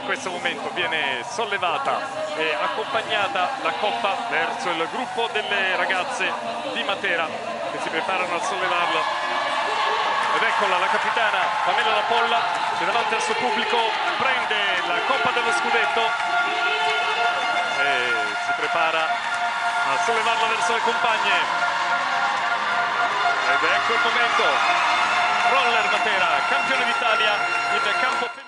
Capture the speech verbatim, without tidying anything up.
in questo momento viene sollevata e accompagnata la coppa verso il gruppo delle ragazze di Matera che si preparano a sollevarla. Ed eccola la capitana Pamela Lapolla che davanti al suo pubblico prende la coppa dello scudetto e si prepara a sollevarla verso le compagne. Ed ecco il momento. Roller Matera, campione d'Italia in campo